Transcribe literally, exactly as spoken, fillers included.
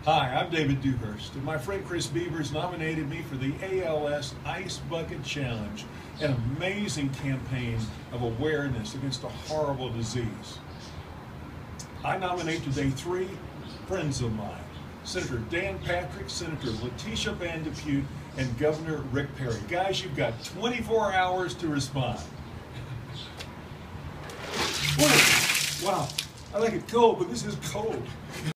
Hi, I'm David Dewhurst, and my friend Chris Beavers nominated me for the A L S Ice Bucket Challenge, an amazing campaign of awareness against a horrible disease. I nominate today three friends of mine, Senator Dan Patrick, Senator Leticia Putte, and Governor Rick Perry. Guys, you've got twenty-four hours to respond. Wow, I like it cold, but this is cold.